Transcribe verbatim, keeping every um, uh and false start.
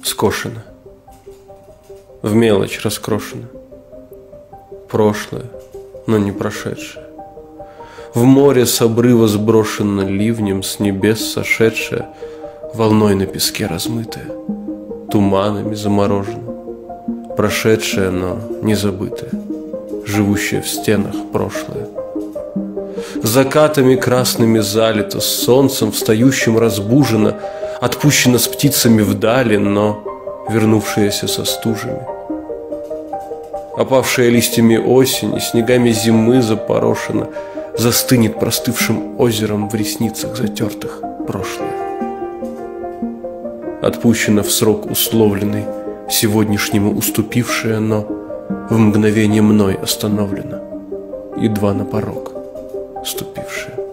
скошено, в мелочь раскрошено. Прошлое, но не прошедшее. В море с обрыва сброшено ливнем, с небес сошедшее, волной на песке размытое, туманами заморожено. Прошедшее, но не забытое, живущее в стенах прошлое. Закатами красными залито, с солнцем встающим разбужено, отпущено с птицами вдали, но вернувшееся со стужами. Опавшая листьями осень и снегами зимы запорошена, застынет простывшим озером в ресницах затертых прошлое. Отпущено в срок условленный, сегодняшнему уступившее, но в мгновение мной остановлено, едва на порог ступившее.